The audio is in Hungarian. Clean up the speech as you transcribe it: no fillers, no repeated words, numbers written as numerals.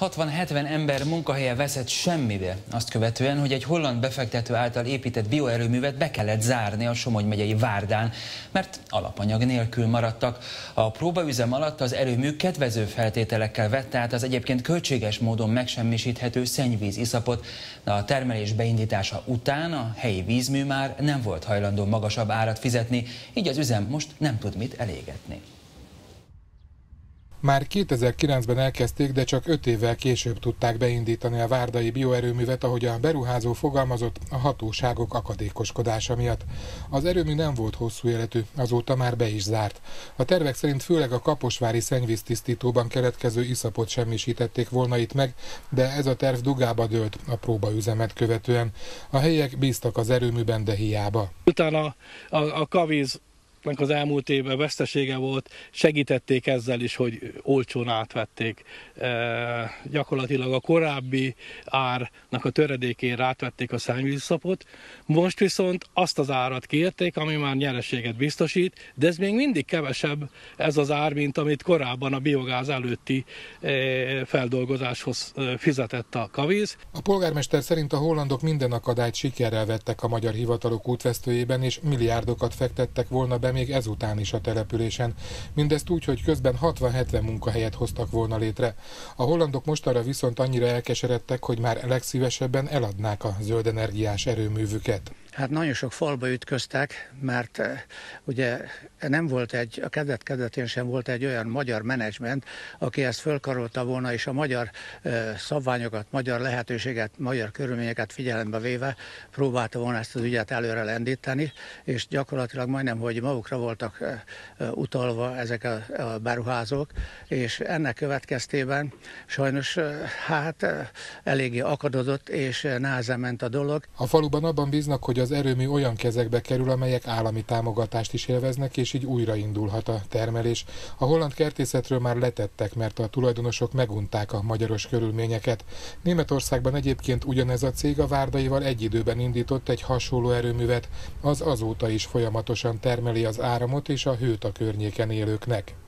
60-70 ember munkahelye veszett semmibe, azt követően, hogy egy holland befektető által épített bioerőművet be kellett zárni a Somogy megyei Várdán, mert alapanyag nélkül maradtak. A próbaüzem alatt az erőmű kedvező feltételekkel vette át az egyébként költséges módon megsemmisíthető szennyvíz iszapot, de a termelés beindítása után a helyi vízmű már nem volt hajlandó magasabb árat fizetni, így az üzem most nem tud mit elégetni. Már 2009-ben elkezdték, de csak 5 évvel később tudták beindítani a várdai bioerőművet, ahogy a beruházó fogalmazott, a hatóságok akadékoskodása miatt. Az erőmű nem volt hosszú életű, azóta már be is zárt. A tervek szerint főleg a kaposvári szennyvíztisztítóban keletkező iszapot semmisítették volna itt meg, de ez a terv dugába dőlt a próbaüzemet követően. A helyiek bíztak az erőműben, de hiába. Utána a Kavíz az elmúlt évben vesztesége volt, segítették ezzel is, hogy olcsón átvették. Gyakorlatilag a korábbi árnak a töredékén átvették a szennyvíziszapot, most viszont azt az árat kérték, ami már nyereséget biztosít, de ez még mindig kevesebb ez az ár, mint amit korábban a biogáz előtti feldolgozáshoz fizetett a Kavíz. A polgármester szerint a hollandok minden akadályt sikerrel vettek a magyar hivatalok útvesztőjében, és milliárdokat fektettek volna be még ezután is a településen. Mindezt úgy, hogy közben 60-70 munkahelyet hoztak volna létre. A hollandok mostanra viszont annyira elkeseredtek, hogy már legszívesebben eladnák a zöldenergiás erőművüket. Hát nagyon sok falba ütköztek, mert ugye nem volt a kezdet-kezdetén sem volt egy olyan magyar menedzsment, aki ezt fölkarolta volna, és a magyar szabványokat, magyar lehetőséget, magyar körülményeket figyelembe véve próbálta volna ezt az ügyet előre lendíteni, és gyakorlatilag majdnem, hogy magukra voltak utalva ezek a beruházók, és ennek következtében sajnos hát eléggé akadozott, és nehezen ment a dolog. A faluban abban bíznak, hogy az erőmű olyan kezekbe kerül, amelyek állami támogatást is élveznek, és így újraindulhat a termelés. A holland kertészetről már letettek, mert a tulajdonosok megunták a magyaros körülményeket. Németországban egyébként ugyanez a cég a várdaival egy időben indított egy hasonló erőművet, az azóta is folyamatosan termeli az áramot és a hőt a környéken élőknek.